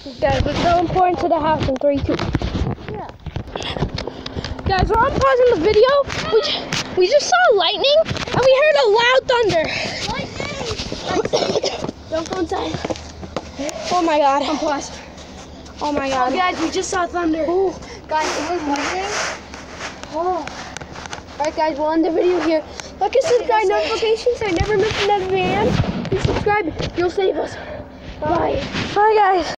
Guys, we're going into the house in 3, 2. Yeah. Guys, we're pausing the video. We just saw lightning and we heard a loud thunder. Lightning! Don't go inside. Oh my god. I'm paused. Oh my god. Oh, guys, we just saw thunder. Ooh. Guys, it was lightning. Oh. Alright guys, we'll end the video here. Like and subscribe notifications so I never miss another video. Please subscribe. You'll save us. Bye. Bye guys.